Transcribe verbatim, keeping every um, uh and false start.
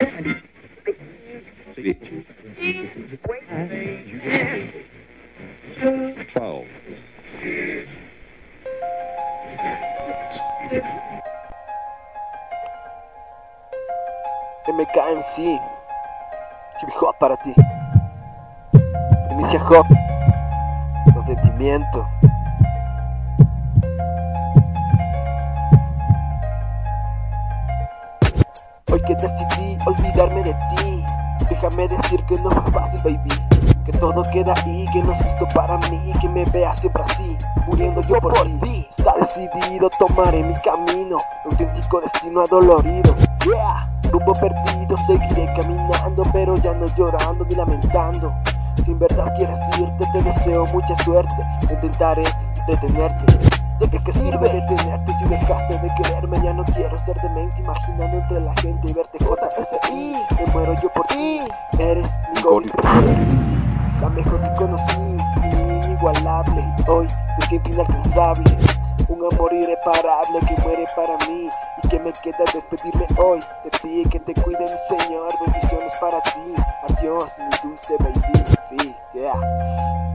twelve. M K M C, hip hop para ti. Inicia hop, con sentimiento. Hoy que decidí olvidarme de ti, déjame decir que no fue fácil, baby. Que todo queda ahí, que no es justo para mí, que me veas siempre así, muriendo yo por ti. Está decidido, tomaré mi camino, auténtico destino adolorido. Yeah, rumbo perdido, seguiré caminando, pero ya no llorando ni lamentando. Si en verdad quieres irte, te deseo mucha suerte, intentaré detenerte. ¿De qué, qué sirve detenerte si dejaste de quererme? Ya no quiero ser demente, imaginando entre la gente y verte J S I. Me muero yo por ti, eres mi gol, la mejor que conocí, inigualable. Hoy te siento inalcanzable, un amor irreparable que muere para mí. Y que me queda despedirme hoy de ti, que te cuide mi Señor, bendiciones para ti. Adiós mi dulce baby, sí, yeah.